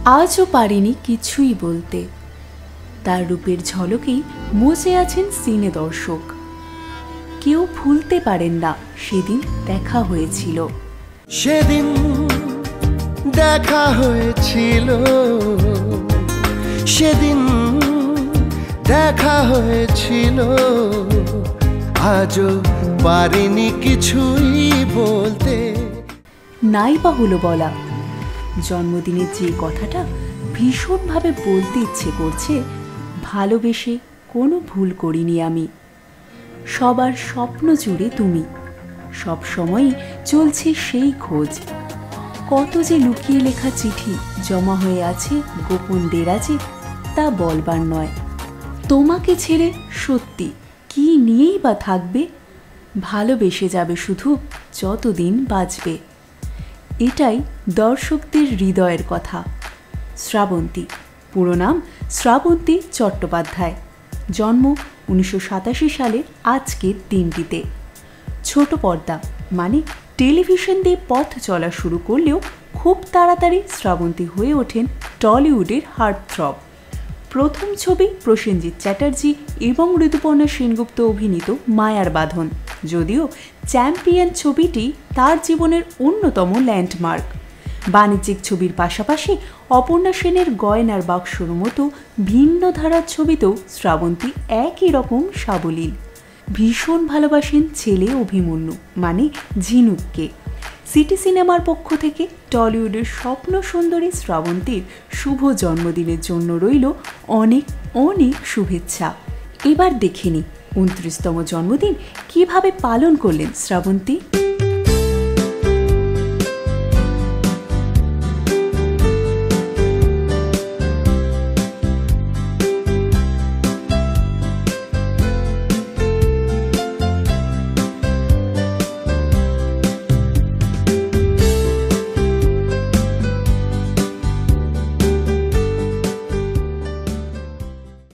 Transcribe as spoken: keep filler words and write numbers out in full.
আজও পারিনি কিছুই বলতে। তার রূপের ঝলকেই মজে আছেন সিনে দর্শক। কেউ ভুলতে পারেন না সেদিন দেখা হয়েছিল। সেদিন দেখা হয়েছিল, সেদিন দেখা হয়েছিল, আজও পারিনি কিছুই বলতে। নাই বা হলো বলা, জন্মদিনের যে কথাটা ভীষণভাবে বলতে ইচ্ছে করছে, ভালোবেসে কোনো ভুল করিনি আমি। সবার স্বপ্ন জুড়ে তুমি, সব সময়ই চলছে সেই খোঁজ। কত যে লুকিয়ে লেখা চিঠি জমা হয়ে আছে গোপন দেরাজে, তা বলবার নয়। তোমাকে ছেড়ে সত্যি কি নিয়েই বা থাকবে, ভালোবেসে যাবে শুধু যতদিন বাঁচবে। এটাই দর্শকদের হৃদয়ের কথা। শ্রাবন্তী, পুরো নাম শ্রাবন্তী চট্টোপাধ্যায়, জন্ম উনিশশো সাতাশি সালে আজকের দিনটিতে। ছোট পর্দা মানে টেলিভিশন দিয়ে পথ চলা শুরু করলেও খুব তাড়াতাড়ি শ্রাবন্তী হয়ে ওঠেন টলিউডের হার্টথ্রব। প্রথম ছবি প্রসেনজিৎ চ্যাটার্জি এবং ঋতুপর্ণা সেনগুপ্ত অভিনীত মায়ার বাঁধন, যদিও চ্যাম্পিয়ন ছবিটি তার জীবনের অন্যতম ল্যান্ডমার্ক। বাণিজ্যিক ছবির পাশাপাশি অপর্ণা সেনের গয়নার বাক্সর মতো ভিন্ন ধারার ছবিতেও শ্রাবন্তী একই রকম সাবলীল। ভীষণ ভালোবাসেন ছেলে অভিমন্যু মানে ঝিনুককে। সিটি সিনেমার পক্ষ থেকে টলিউডের স্বপ্ন সুন্দরী শ্রাবন্তীর শুভ জন্মদিনের জন্য রইল অনেক অনেক শুভেচ্ছা। এবার দেখে নি উনত্রিশতম জন্মদিন কিভাবে পালন করলেন শ্রাবন্তী।